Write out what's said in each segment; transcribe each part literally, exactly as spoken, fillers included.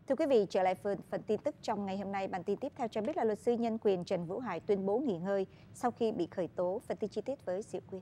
Thưa quý vị, trở lại phần, phần tin tức trong ngày hôm nay. Bản tin tiếp theo cho biết là luật sư nhân quyền Trần Vũ Hải tuyên bố nghỉ ngơi sau khi bị khởi tố. Phần tin chi tiết với Diệu Quyên.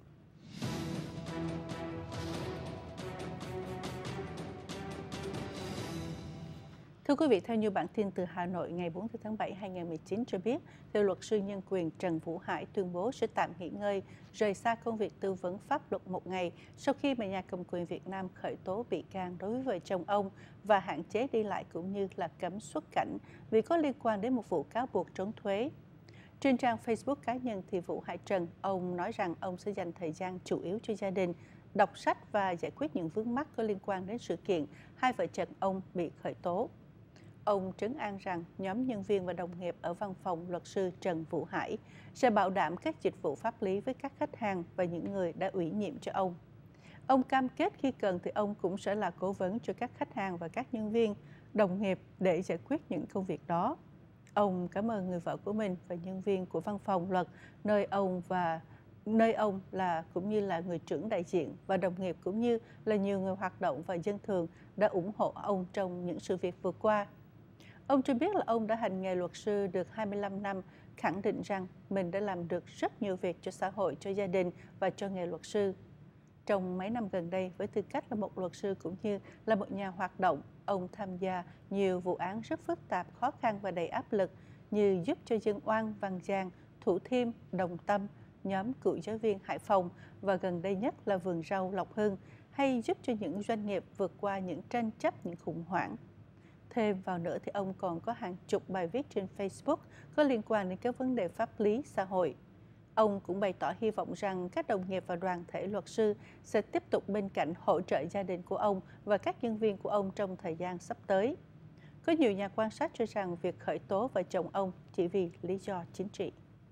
Thưa quý vị, theo như bản tin từ Hà Nội ngày bốn tháng bảy năm hai nghìn không trăm mười chín cho biết, theo luật sư nhân quyền Trần Vũ Hải tuyên bố sẽ tạm nghỉ ngơi, rời xa công việc tư vấn pháp luật một ngày sau khi mà nhà cầm quyền Việt Nam khởi tố bị can đối với vợ chồng ông và hạn chế đi lại cũng như là cấm xuất cảnh vì có liên quan đến một vụ cáo buộc trốn thuế. Trên trang Facebook cá nhân thì Vũ Hải Trần, ông nói rằng ông sẽ dành thời gian chủ yếu cho gia đình, đọc sách và giải quyết những vướng mắc có liên quan đến sự kiện hai vợ chồng ông bị khởi tố. Ông trấn an rằng nhóm nhân viên và đồng nghiệp ở văn phòng luật sư Trần Vũ Hải sẽ bảo đảm các dịch vụ pháp lý với các khách hàng và những người đã ủy nhiệm cho ông. Ông cam kết khi cần thì ông cũng sẽ là cố vấn cho các khách hàng và các nhân viên, đồng nghiệp để giải quyết những công việc đó. Ông cảm ơn người vợ của mình và nhân viên của văn phòng luật nơi ông và nơi ông là cũng như là người trưởng đại diện và đồng nghiệp cũng như là nhiều người hoạt động và dân thường đã ủng hộ ông trong những sự việc vừa qua. Ông cho biết là ông đã hành nghề luật sư được hai mươi lăm năm, khẳng định rằng mình đã làm được rất nhiều việc cho xã hội, cho gia đình và cho nghề luật sư. Trong mấy năm gần đây, với tư cách là một luật sư cũng như là một nhà hoạt động, ông tham gia nhiều vụ án rất phức tạp, khó khăn và đầy áp lực như giúp cho Dân Oan, Văn Giang, Thủ Thiêm, Đồng Tâm, nhóm cựu giáo viên Hải Phòng và gần đây nhất là vườn rau Lộc Hưng, hay giúp cho những doanh nghiệp vượt qua những tranh chấp, những khủng hoảng. Thêm vào nữa thì ông còn có hàng chục bài viết trên Facebook có liên quan đến các vấn đề pháp lý, xã hội. Ông cũng bày tỏ hy vọng rằng các đồng nghiệp và đoàn thể luật sư sẽ tiếp tục bên cạnh hỗ trợ gia đình của ông và các nhân viên của ông trong thời gian sắp tới. Có nhiều nhà quan sát cho rằng việc khởi tố vợ chồng ông chỉ vì lý do chính trị.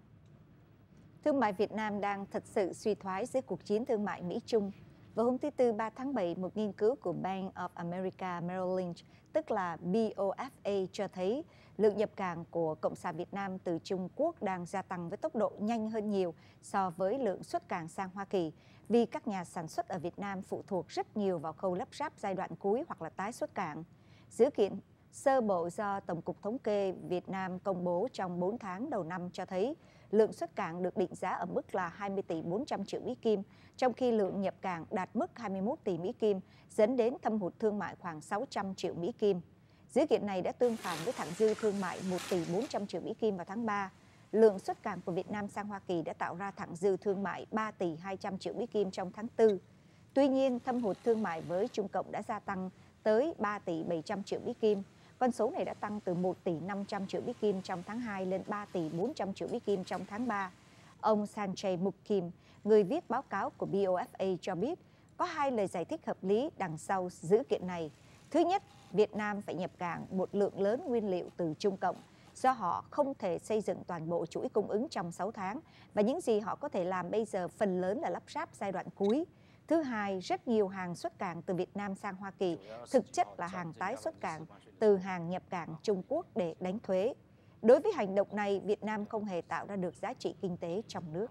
Thương mại Việt Nam đang thật sự suy thoái dưới cuộc chiến thương mại Mỹ-Trung. Vào hôm thứ Tư ba tháng bảy, một nghiên cứu của Bank of America Merrill Lynch, tức là bê o ép a, cho thấy lượng nhập cảng của Cộng sản Việt Nam từ Trung Quốc đang gia tăng với tốc độ nhanh hơn nhiều so với lượng xuất cảng sang Hoa Kỳ, vì các nhà sản xuất ở Việt Nam phụ thuộc rất nhiều vào khâu lắp ráp giai đoạn cuối hoặc là tái xuất cảng. Dữ kiện sơ bộ do Tổng cục Thống kê Việt Nam công bố trong bốn tháng đầu năm cho thấy lượng xuất cảng được định giá ở mức là hai mươi tỷ bốn trăm triệu Mỹ Kim, trong khi lượng nhập cảng đạt mức hai mươi mốt tỷ Mỹ Kim, dẫn đến thâm hụt thương mại khoảng sáu trăm triệu Mỹ Kim. Dữ kiện này đã tương phản với thặng dư thương mại một tỷ bốn trăm triệu Mỹ Kim vào tháng ba. Lượng xuất cảng của Việt Nam sang Hoa Kỳ đã tạo ra thặng dư thương mại ba tỷ hai trăm triệu Mỹ Kim trong tháng tư. Tuy nhiên, thâm hụt thương mại với Trung Cộng đã gia tăng tới ba tỷ bảy trăm triệu Mỹ Kim. Con số này đã tăng từ một tỷ năm trăm triệu Mỹ Kim trong tháng hai lên ba tỷ bốn trăm triệu Mỹ Kim trong tháng ba. Ông Sanjay Mukim, người viết báo cáo của bê o ép a cho biết, có hai lời giải thích hợp lý đằng sau dữ kiện này. Thứ nhất, Việt Nam phải nhập cảng một lượng lớn nguyên liệu từ Trung Cộng, do họ không thể xây dựng toàn bộ chuỗi cung ứng trong sáu tháng, và những gì họ có thể làm bây giờ phần lớn là lắp ráp giai đoạn cuối. Thứ hai, rất nhiều hàng xuất cảng từ Việt Nam sang Hoa Kỳ thực chất là hàng tái xuất cảng từ hàng nhập cảng Trung Quốc để đánh thuế. Đối với hành động này, Việt Nam không hề tạo ra được giá trị kinh tế trong nước.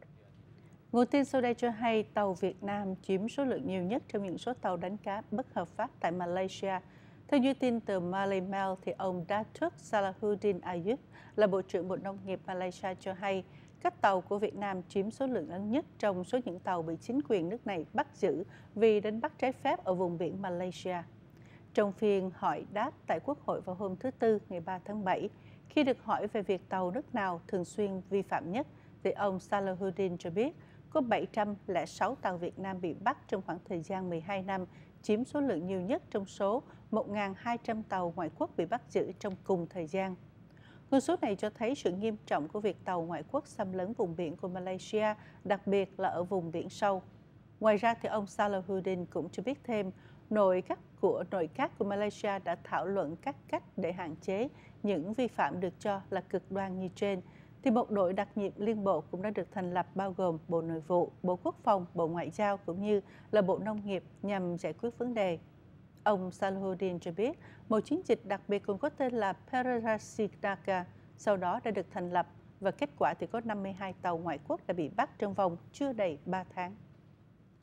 Nguồn tin sau đây cho hay tàu Việt Nam chiếm số lượng nhiều nhất trong những số tàu đánh cá bất hợp pháp tại Malaysia. Theo như tin từ Malay Mail, thì ông Datuk Salahuddin Ayub là Bộ trưởng Bộ Nông nghiệp Malaysia cho hay các tàu của Việt Nam chiếm số lượng lớn nhất trong số những tàu bị chính quyền nước này bắt giữ vì đánh bắt trái phép ở vùng biển Malaysia. Trong phiên hỏi đáp tại Quốc hội vào hôm thứ Tư ngày ba tháng bảy, khi được hỏi về việc tàu nước nào thường xuyên vi phạm nhất, thì ông Salahuddin cho biết có bảy trăm lẻ sáu tàu Việt Nam bị bắt trong khoảng thời gian mười hai năm, chiếm số lượng nhiều nhất trong số một nghìn hai trăm tàu ngoại quốc bị bắt giữ trong cùng thời gian. Con số này cho thấy sự nghiêm trọng của việc tàu ngoại quốc xâm lấn vùng biển của Malaysia, đặc biệt là ở vùng biển sâu. Ngoài ra, thì ông Salahuddin cũng cho biết thêm, nội các của nội các của Malaysia đã thảo luận các cách để hạn chế những vi phạm được cho là cực đoan như trên, thì một đội đặc nhiệm liên bộ cũng đã được thành lập bao gồm Bộ Nội vụ, Bộ Quốc phòng, Bộ Ngoại giao cũng như là Bộ Nông nghiệp nhằm giải quyết vấn đề. Ông Salahuddin cho biết một chiến dịch đặc biệt cũng có tên là Perarasidaka sau đó đã được thành lập, và kết quả thì có năm mươi hai tàu ngoại quốc đã bị bắt trong vòng chưa đầy ba tháng.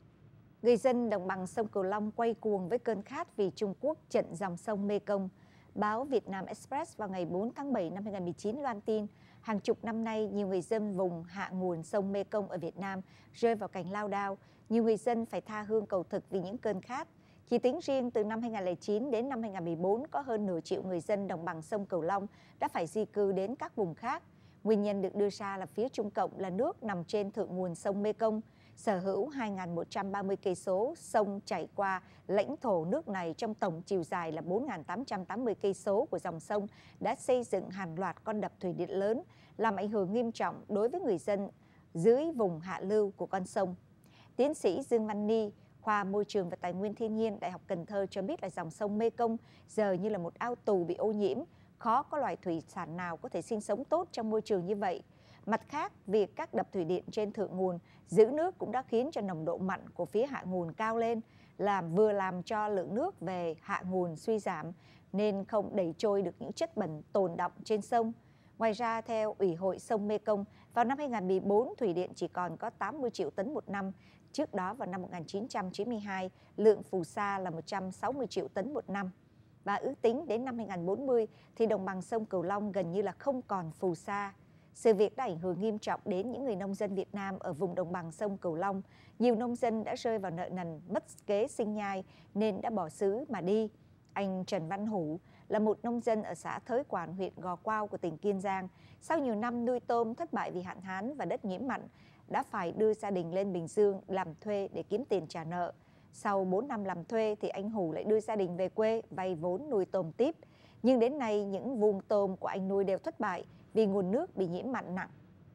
Người dân đồng bằng sông Cửu Long quay cuồng với cơn khát vì Trung Quốc chặn dòng sông Mekong. Báo Việt Nam Express vào ngày bốn tháng bảy năm hai nghìn không trăm mười chín loan tin, hàng chục năm nay, nhiều người dân vùng hạ nguồn sông Mekong ở Việt Nam rơi vào cảnh lao đao. Nhiều người dân phải tha hương cầu thực vì những cơn khát. Chỉ tính riêng từ năm hai nghìn không trăm lẻ chín đến năm hai nghìn không trăm mười bốn, có hơn nửa triệu người dân đồng bằng sông Cửu Long đã phải di cư đến các vùng khác. Nguyên nhân được đưa ra là phía Trung Cộng là nước nằm trên thượng nguồn sông Mekong, sở hữu hai nghìn một trăm ba mươi cây số sông chảy qua lãnh thổ nước này trong tổng chiều dài là bốn nghìn tám trăm tám mươi cây số của dòng sông, đã xây dựng hàng loạt con đập thủy điện lớn, làm ảnh hưởng nghiêm trọng đối với người dân dưới vùng hạ lưu của con sông. Tiến sĩ Dương Văn Ni, khoa Môi trường và Tài nguyên Thiên nhiên, Đại học Cần Thơ cho biết là dòng sông Mekong giờ như là một ao tù bị ô nhiễm, khó có loài thủy sản nào có thể sinh sống tốt trong môi trường như vậy. Mặt khác, việc các đập thủy điện trên thượng nguồn giữ nước cũng đã khiến cho nồng độ mặn của phía hạ nguồn cao lên, làm vừa làm cho lượng nước về hạ nguồn suy giảm, nên không đẩy trôi được những chất bẩn tồn đọng trên sông. Ngoài ra, theo Ủy hội sông Mekong, vào năm hai nghìn không trăm mười bốn, thủy điện chỉ còn có tám mươi triệu tấn một năm. Trước đó, vào năm một nghìn chín trăm chín mươi hai, lượng phù sa là một trăm sáu mươi triệu tấn một năm. Và ước tính đến năm hai nghìn không trăm bốn mươi, thì đồng bằng sông Cửu Long gần như là không còn phù sa. Sự việc đã ảnh hưởng nghiêm trọng đến những người nông dân Việt Nam ở vùng đồng bằng sông Cửu Long. Nhiều nông dân đã rơi vào nợ nần, mất kế sinh nhai nên đã bỏ xứ mà đi. Anh Trần Văn Hủ là một nông dân ở xã Thới Quản, huyện Gò Quao của tỉnh Kiên Giang. Sau nhiều năm nuôi tôm thất bại vì hạn hán và đất nhiễm mặn, đã phải đưa gia đình lên Bình Dương làm thuê để kiếm tiền trả nợ. Sau bốn năm làm thuê thì anh Hủ lại đưa gia đình về quê vay vốn nuôi tôm tiếp. Nhưng đến nay những vùng tôm của anh nuôi đều thất bại vì nguồn nước bị nhiễm mặn nặng.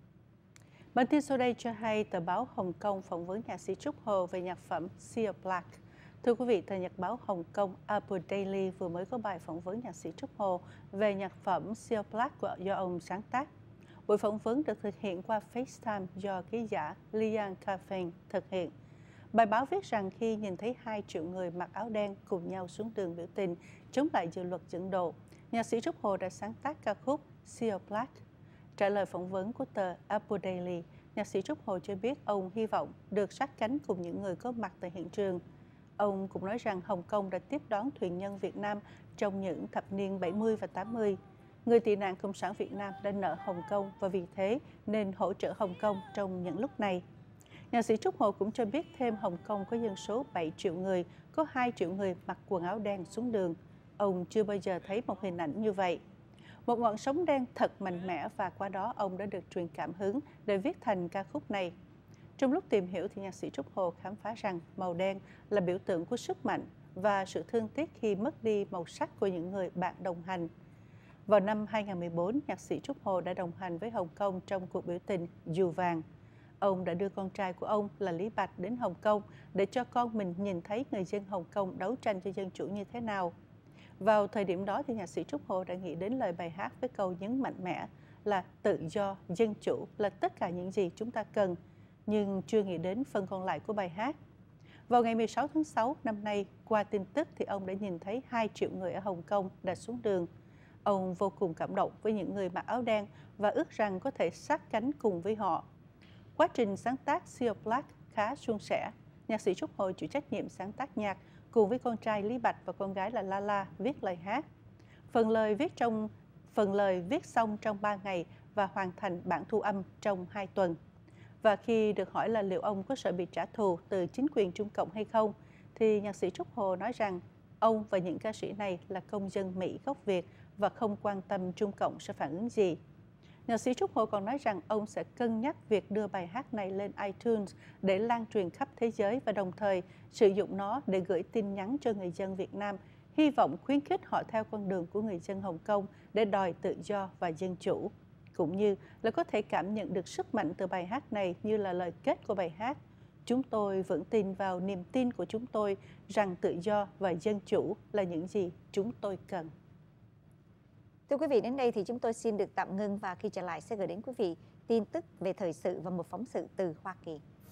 Bản tin sau đây cho hay tờ báo Hồng Kông phỏng vấn nhạc sĩ Trúc Hồ về nhạc phẩm Sea of Black. Thưa quý vị, tờ nhật báo Hồng Kông Apple Daily vừa mới có bài phỏng vấn nhạc sĩ Trúc Hồ về nhạc phẩm Sea of Black của, do ông sáng tác. Buổi phỏng vấn được thực hiện qua FaceTime do ký giả Liang Kafeng thực hiện. Bài báo viết rằng khi nhìn thấy hai triệu người mặc áo đen cùng nhau xuống đường biểu tình chống lại dự luật dẫn độ, nhạc sĩ Trúc Hồ đã sáng tác ca khúc Sea of Black. Trả lời phỏng vấn của tờ Apple Daily, nhạc sĩ Trúc Hồ cho biết ông hy vọng được sát cánh cùng những người có mặt tại hiện trường. Ông cũng nói rằng Hồng Kông đã tiếp đón thuyền nhân Việt Nam trong những thập niên bảy mươi và tám mươi. Người tị nạn Cộng sản Việt Nam đã nợ Hồng Kông và vì thế nên hỗ trợ Hồng Kông trong những lúc này. Nhạc sĩ Trúc Hồ cũng cho biết thêm Hồng Kông có dân số bảy triệu người, có hai triệu người mặc quần áo đen xuống đường. Ông chưa bao giờ thấy một hình ảnh như vậy. Một ngọn sóng đen thật mạnh mẽ và qua đó ông đã được truyền cảm hứng để viết thành ca khúc này. Trong lúc tìm hiểu thì nhạc sĩ Trúc Hồ khám phá rằng màu đen là biểu tượng của sức mạnh và sự thương tiếc khi mất đi màu sắc của những người bạn đồng hành. Vào năm hai nghìn không trăm mười bốn, nhạc sĩ Trúc Hồ đã đồng hành với Hồng Kông trong cuộc biểu tình Dù Vàng. Ông đã đưa con trai của ông là Lý Bạch đến Hồng Kông để cho con mình nhìn thấy người dân Hồng Kông đấu tranh cho dân chủ như thế nào. Vào thời điểm đó thì nhạc sĩ Trúc Hồ đã nghĩ đến lời bài hát với câu nhấn mạnh mẽ là tự do, dân chủ là tất cả những gì chúng ta cần, nhưng chưa nghĩ đến phần còn lại của bài hát. Vào ngày mười sáu tháng sáu năm nay, qua tin tức thì ông đã nhìn thấy hai triệu người ở Hồng Kông đã xuống đường. Ông vô cùng cảm động với những người mặc áo đen và ước rằng có thể sát cánh cùng với họ. Quá trình sáng tác Sea of Black khá suôn sẻ. Nhạc sĩ Trúc Hồ chịu trách nhiệm sáng tác nhạc cùng với con trai Lý Bạch và con gái là La La viết lời hát. Phần lời viết trong phần lời viết xong trong ba ngày và hoàn thành bản thu âm trong hai tuần. Và khi được hỏi là liệu ông có sợ bị trả thù từ chính quyền Trung Cộng hay không, thì nhạc sĩ Trúc Hồ nói rằng ông và những ca sĩ này là công dân Mỹ gốc Việt và không quan tâm Trung Cộng sẽ phản ứng gì. Nhạc sĩ Trúc Hồ còn nói rằng ông sẽ cân nhắc việc đưa bài hát này lên iTunes để lan truyền khắp thế giới và đồng thời sử dụng nó để gửi tin nhắn cho người dân Việt Nam, hy vọng khuyến khích họ theo con đường của người dân Hồng Kông để đòi tự do và dân chủ. Cũng như là có thể cảm nhận được sức mạnh từ bài hát này như là lời kết của bài hát. Chúng tôi vững tin vào niềm tin của chúng tôi rằng tự do và dân chủ là những gì chúng tôi cần. Thưa quý vị, đến đây thì chúng tôi xin được tạm ngưng và khi trở lại sẽ gửi đến quý vị tin tức về thời sự và một phóng sự từ Hoa Kỳ.